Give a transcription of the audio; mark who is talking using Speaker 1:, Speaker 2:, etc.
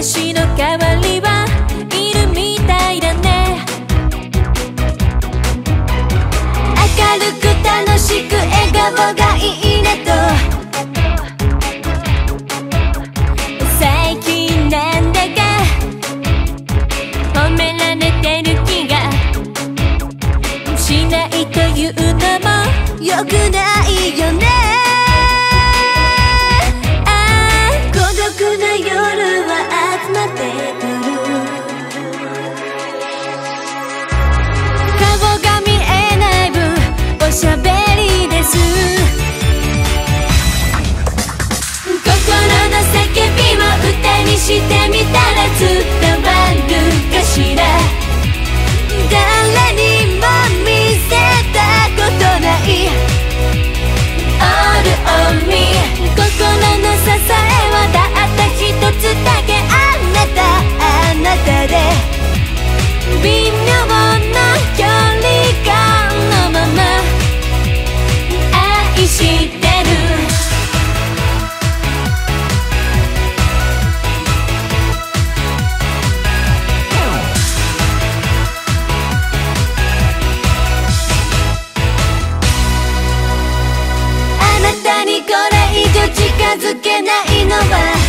Speaker 1: 私の代わりはいるみたいだね。明るく楽しく笑顔がいいねと、最近なんだか褒められてる気がしないというのも良くないよね。孤独な夜は集まってくる、顔が見えない分おしゃべりです。心の叫びを歌にしてみたら伝わるかしら。誰にも見せたことない All on me、 心の支えはたった一つだけ、あなたで微妙な距離感のまま愛してる。あなたにこれ以上近づけないのは